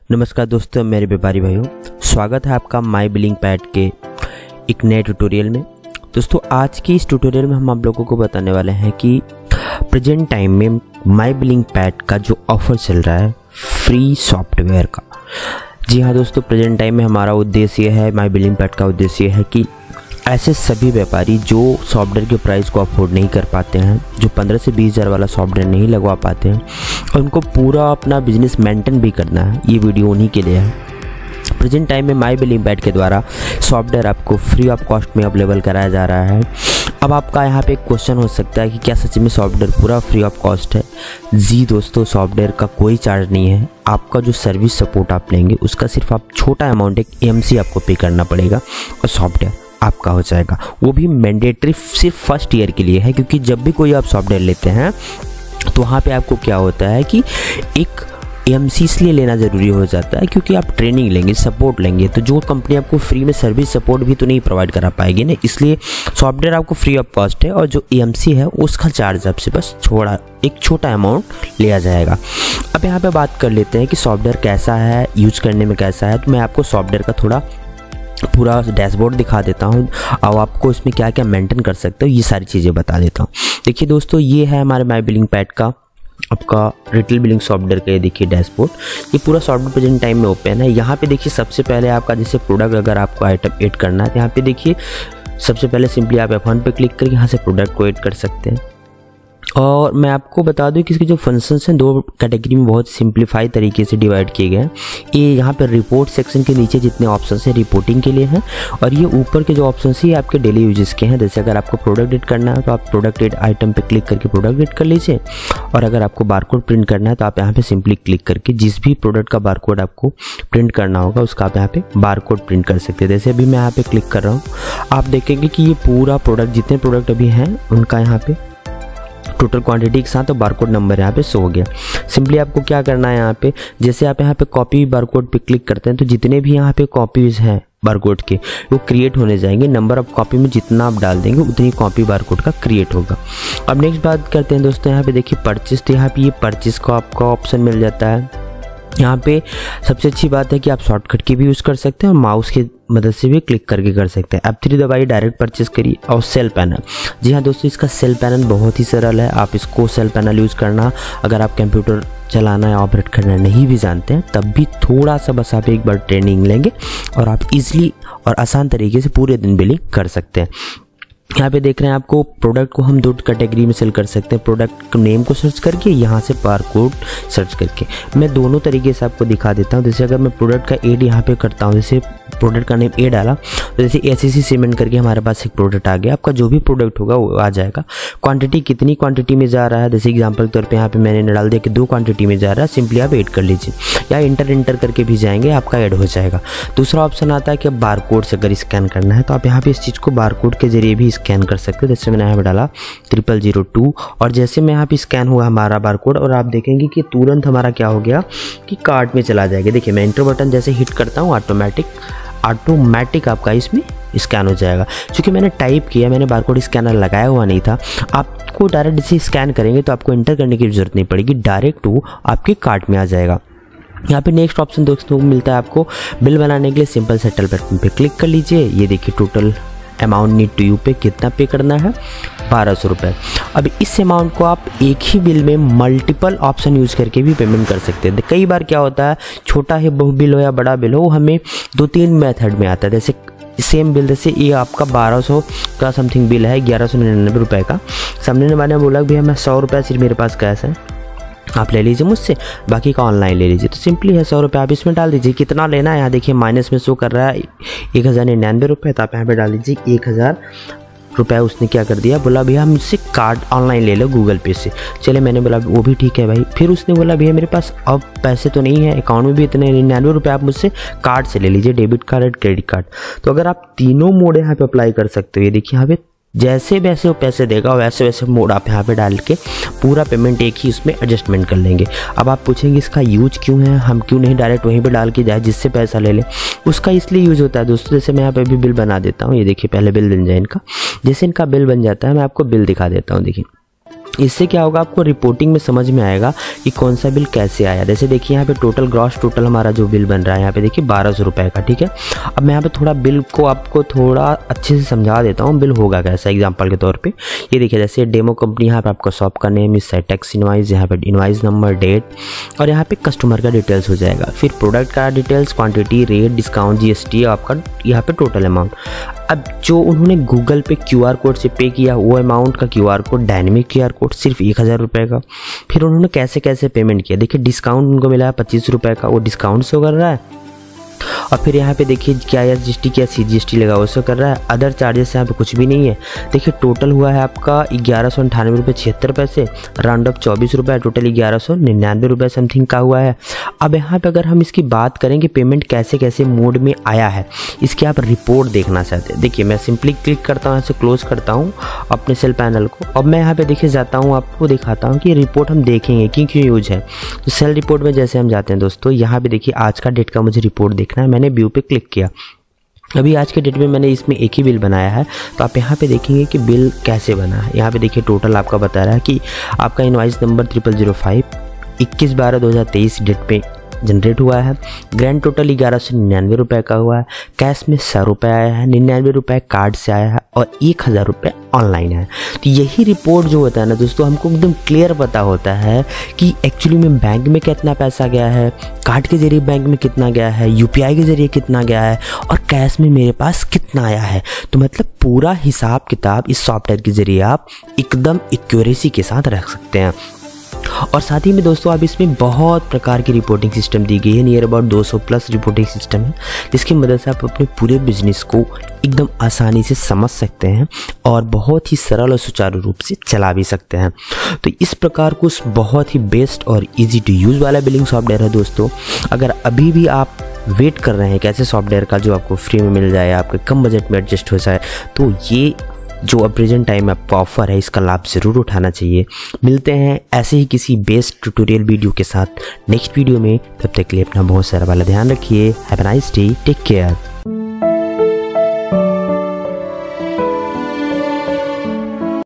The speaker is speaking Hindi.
नमस्कार दोस्तों, मेरे व्यापारी भाइयों, स्वागत है आपका माई बिलिंग पैड के एक नए ट्यूटोरियल में। दोस्तों, आज की इस ट्यूटोरियल में हम आप लोगों को बताने वाले हैं कि प्रेजेंट टाइम में माई बिलिंग पैड का जो ऑफर चल रहा है फ्री सॉफ्टवेयर का। जी हाँ दोस्तों, प्रेजेंट टाइम में हमारा उद्देश्य है, माई बिलिंग पैड का उद्देश्य है कि ऐसे सभी व्यापारी जो सॉफ्टवेयर के प्राइस को अफोर्ड नहीं कर पाते हैं, जो 15 से 20 हज़ार वाला सॉफ्टवेयर नहीं लगवा पाते हैं और उनको पूरा अपना बिजनेस मेंटेन भी करना है, ये वीडियो उन्हीं के लिए है। प्रेजेंट टाइम में माई बिलिंग पैड के द्वारा सॉफ्टवेयर आपको फ्री ऑफ कॉस्ट में अवेलेबल कराया जा रहा है। अब आपका यहाँ पे एक क्वेश्चन हो सकता है कि क्या सच में सॉफ्टवेयर पूरा फ्री ऑफ कॉस्ट है? जी दोस्तों, सॉफ्टवेयर का कोई चार्ज नहीं है। आपका जो सर्विस सपोर्ट आप लेंगे उसका सिर्फ आप छोटा अमाउंट, एक EMC आपको पे करना पड़ेगा और सॉफ्टवेयर आपका हो जाएगा। वो भी मैंडेटरी सिर्फ फर्स्ट ईयर के लिए है, क्योंकि जब भी कोई आप सॉफ्टवेयर लेते हैं तो वहाँ पे आपको क्या होता है कि एक EMC इसलिए लेना ज़रूरी हो जाता है क्योंकि आप ट्रेनिंग लेंगे, सपोर्ट लेंगे, तो जो कंपनी आपको फ्री में सर्विस सपोर्ट भी तो नहीं प्रोवाइड करा पाएगी ना। इसलिए सॉफ्टवेयर आपको फ्री ऑफ कॉस्ट है और जो EMC है उसका चार्ज आपसे बस एक छोटा अमाउंट लिया जाएगा। अब यहाँ पे बात कर लेते हैं कि सॉफ्टवेयर कैसा है, यूज करने में कैसा है। तो मैं आपको सॉफ्टवेयर का थोड़ा पूरा डैशबोर्ड दिखा देता हूँ और आपको इसमें क्या क्या मेंटेन कर सकते हो ये सारी चीज़ें बता देता हूँ। देखिए दोस्तों, ये है हमारे माई बिलिंग पैड का आपका रिटेल बिलिंग सॉफ्टवेयर का। ये देखिए डैशबोर्ड, ये पूरा सॉफ्टवेयर प्रेजेंट टाइम में ओपन है। यहाँ पे देखिए सबसे पहले आपका जैसे प्रोडक्ट अगर आपको आइटम ऐड करना है तो यहाँ पे देखिए सबसे पहले सिंपली आप F1 पे क्लिक करके यहाँ से प्रोडक्ट को ऐड कर सकते हैं। और मैं आपको बता दूं कि इसके जो फंक्शंस हैं दो कैटेगरी में बहुत सिंप्लीफाई तरीके से डिवाइड किए गए हैं। ये यहाँ पर रिपोर्ट सेक्शन के नीचे जितने ऑप्शंस हैं रिपोर्टिंग के लिए हैं, और ये ऊपर के जो ऑप्शंस हैं ये आपके डेली यूजेस के हैं। जैसे अगर आपको प्रोडक्ट एड करना है तो आप प्रोडक्ट एड आइटम पे क्लिक करके प्रोडक्ट एड कर लीजिए, और अगर आपको बारकोड प्रिंट करना है तो आप यहाँ पे सिंपली क्लिक करके जिस भी प्रोडक्ट का बारकोड आपको प्रिंट करना होगा उसका आप यहाँ पे बारकोड प्रिंट कर सकते हैं। जैसे अभी मैं यहाँ पे क्लिक कर रहा हूँ, आप देखेंगे कि ये पूरा प्रोडक्ट जितने प्रोडक्ट अभी हैं उनका यहाँ पे टोटल क्वांटिटी के साथ तो बारकोड नंबर यहाँ पे शो हो गया। सिंपली आपको क्या करना है, यहाँ पे जैसे आप यहाँ पे कॉपी बारकोड पे क्लिक करते हैं तो जितने भी यहाँ पे कॉपीज हैं बारकोड के वो क्रिएट होने जाएंगे। नंबर ऑफ कॉपी में जितना आप डाल देंगे उतनी कॉपी बारकोड का क्रिएट होगा। अब नेक्स्ट बात करते हैं दोस्तों, यहाँ पे देखिए परचेस, तो यहाँ पे ये परचेस का आपका ऑप्शन मिल जाता है। यहाँ पे सबसे अच्छी बात है कि आप शॉर्टकट की भी यूज़ कर सकते हैं और माउस की मदद से भी क्लिक करके कर सकते हैं। F3 दबाइए, डायरेक्ट परचेस करिए। और सेल पैनल, जी हाँ दोस्तों, इसका सेल पैनल बहुत ही सरल है। आप इसको सेल पैनल यूज़ करना, अगर आप कंप्यूटर चलाना या ऑपरेट करना नहीं भी जानते हैं तब भी थोड़ा सा बस आप एक बार ट्रेनिंग लेंगे और आप इजीली और आसान तरीके से पूरे दिन बिलिंग कर सकते हैं। यहाँ पे देख रहे हैं आपको प्रोडक्ट को हम दो कैटेगरी में सेल कर सकते हैं, प्रोडक्ट नेम को सर्च करके, यहाँ से बारकोड सर्च करके। मैं दोनों तरीके से आपको दिखा देता हूँ। जैसे अगर मैं प्रोडक्ट का एड यहाँ पे करता हूँ, जैसे प्रोडक्ट का नेम ए डाला तो जैसे SEC सीमेंट करके हमारे पास एक प्रोडक्ट आ गया। आपका जो भी प्रोडक्ट होगा वो आ जाएगा। क्वांटिटी कितनी क्वांटिटी में जा रहा है, जैसे एग्जांपल के तौर पे यहाँ पे मैंने डाल दिया कि 2 क्वांटिटी में जा रहा है, सिंपली आप ऐड कर लीजिए या इंटर करके भी जाएंगे, आपका ऐड हो जाएगा। दूसरा ऑप्शन आता है कि अब बारकोड से अगर स्कैन करना है तो आप यहाँ पे इस चीज़ को बारकोड के जरिए भी स्कैन कर सकते हो। जैसे मैंने यहाँ पे डाला 0002 और जैसे मैं यहाँ पे स्कैन हुआ हमारा बारकोड, और आप देखेंगे कि तुरंत हमारा क्या हो गया कि कार्ट में चला जाएगा। देखिए मैं एंटर बटन जैसे हिट करता हूँ ऑटोमेटिक आपका इसमें स्कैन हो जाएगा। क्योंकि मैंने टाइप किया, मैंने बारकोड स्कैनर लगाया हुआ नहीं था। आपको डायरेक्ट इसे स्कैन करेंगे तो आपको एंटर करने की जरूरत नहीं पड़ेगी, डायरेक्ट वो आपके कार्ट में आ जाएगा। यहाँ पे नेक्स्ट ऑप्शन दोस्तों मिलता है आपको बिल बनाने के लिए। सिंपल सेटल बटन पे क्लिक कर लीजिए। ये देखिए total amount need to you pay कितना पे करना है, 1200 रुपये। अब इस अमाउंट को आप एक ही बिल में मल्टीपल ऑप्शन यूज करके भी पेमेंट कर सकते हैं। कई बार क्या होता है, छोटा है बिल हो या बड़ा बिल हो, हमें 2-3 मेथड में आता है। जैसे सेम बिल, जैसे ये आपका 1200 का समथिंग बिल है, 1199 रुपये का। सामने वाले बोला भैया मैं 100 रुपये सिर्फ मेरे पास कैश है, आप ले लीजिए मुझसे, बाकी का ऑनलाइन ले लीजिए। तो सिंपली है 100 रुपये आप इसमें डाल दीजिए। कितना लेना है यहाँ देखिए माइनस में शो कर रहा है 1099 रुपये, तो आप यहाँ पे डाल दीजिए 1000 रुपये। उसने क्या कर दिया, बोला भैया मुझसे कार्ड ऑनलाइन ले लो गूगल पे से। चले मैंने बोला वो भी ठीक है भाई। फिर उसने बोला भैया मेरे पास अब पैसे तो नहीं है अकाउंट में भी इतने 99 रुपये, आप मुझसे कार्ड से ले लीजिए, डेबिट कार्ड और क्रेडिट कार्ड। तो अगर आप तीनों मोड यहाँ पे अप्लाई कर सकते हो। ये देखिए यहाँ पे जैसे वैसे वो पैसे देगा वैसे वैसे मोड आप यहाँ पे डाल के पूरा पेमेंट एक ही उसमें एडजस्टमेंट कर लेंगे। अब आप पूछेंगे इसका यूज क्यों है, हम क्यों नहीं डायरेक्ट वहीं पे डाल के जाए जिससे पैसा ले ले। उसका इसलिए यूज होता है दोस्तों, जैसे मैं यहाँ पे भी बिल बना देता हूँ। ये देखिए पहले बिल बन जाए इनका, जैसे इनका बिल बन जाता है मैं आपको बिल दिखा देता हूँ। देखिए इससे क्या होगा, आपको रिपोर्टिंग में समझ में आएगा कि कौन सा बिल कैसे आया। जैसे देखिए यहाँ पे टोटल ग्रॉस टोटल हमारा जो बिल बन रहा है यहाँ पे देखिए 1200 रुपये का, ठीक है। अब मैं यहाँ पे थोड़ा बिल को आपको थोड़ा अच्छे से समझा देता हूँ, बिल होगा कैसा एग्जांपल के तौर पे। ये देखिए जैसे डेमो कंपनी, यहाँ पे आपका शॉप का नेम, इस साइड टैक्स इनवाइस, यहाँ पे इनवाइस नंबर, डेट, और यहाँ पे कस्टमर का डिटेल्स हो जाएगा। फिर प्रोडक्ट का details, quantity, rate, discount, GST, आपका यहाँ पे टोटल अमाउंट। अब जो उन्होंने गूगल पे QR कोड से पे किया वो अमाउंट का QR code, dynamic QR code सिर्फ 1000 रुपये का। फिर उन्होंने कैसे कैसे पेमेंट किया, देखिए डिस्काउंट उनको मिला है 25 रुपये का, वो डिस्काउंट शो कर रहा है। और फिर यहाँ पे देखिए क्या SGST क्या CGST लगा वो शो कर रहा है। अदर चार्जेस यहाँ पे कुछ भी नहीं है। देखिए टोटल हुआ है आपका 1198 रुपये 76 पैसे, राउंड अप 24 रुपये, टोटल 1199 रुपये समथिंग का हुआ है। अब यहाँ पे अगर हम इसकी बात करें कि पेमेंट कैसे कैसे मोड में आया है, इसकी आप रिपोर्ट देखना चाहते हैं, देखिए मैं सिंपली क्लिक करता हूँ, ऐसे क्लोज करता हूँ अपने सेल पैनल को। अब मैं यहाँ पे देखिए जाता हूँ, आपको दिखाता हूँ कि रिपोर्ट हम देखेंगे कि क्यों यूज है। तो सेल रिपोर्ट में जैसे हम जाते हैं दोस्तों, यहाँ पे देखिए आज का डेट का मुझे रिपोर्ट देखना है, मैंने व्यू पे क्लिक किया। अभी आज के डेट में मैंने इसमें एक ही बिल बनाया है, तो आप यहाँ पे देखेंगे कि बिल कैसे बना है। यहाँ पे देखिए टोटल आपका बता रहा है कि आपका इनवाइस नंबर 0005 21/12/2023 डेट पे जनरेट हुआ है। ग्रैंड टोटल 1199 रुपये का हुआ है। कैश में 100 रुपये आया है, 99 रुपये कार्ड से आया है और 1000 रुपये ऑनलाइन है। तो यही रिपोर्ट जो होता है ना दोस्तों, हमको एकदम क्लियर पता होता है कि एक्चुअली में बैंक में कितना पैसा गया है, कार्ड के जरिए बैंक में कितना गया है, UPI के जरिए कितना गया है और कैश में मेरे पास कितना आया है। तो मतलब पूरा हिसाब किताब इस सॉफ्टवेयर के जरिए आप एकदम एक्यूरेसी के साथ रख सकते हैं। और साथ ही में दोस्तों अब इसमें बहुत प्रकार की रिपोर्टिंग सिस्टम दी गई है, near about 200 plus reporting system है, जिसकी मदद से आप अपने पूरे बिजनेस को एकदम आसानी से समझ सकते हैं और बहुत ही सरल और सुचारू रूप से चला भी सकते हैं। तो इस प्रकार को बहुत ही बेस्ट और इजी टू यूज़ वाला बिलिंग सॉफ्टवेयर है दोस्तों। अगर अभी भी आप वेट कर रहे हैं कि ऐसे सॉफ्टवेयर का जो आपको फ्री में मिल जाए, आपके कम बजट में एडजस्ट हो जाए, तो ये जो अब प्रेजेंट टाइम में आपको ऑफर है इसका लाभ ज़रूर उठाना चाहिए। मिलते हैं ऐसे ही किसी बेस्ट ट्यूटोरियल वीडियो के साथ नेक्स्ट वीडियो में। तब तक के लिए अपना बहुत सारा वाला ध्यान रखिए। Have a nice day, take care.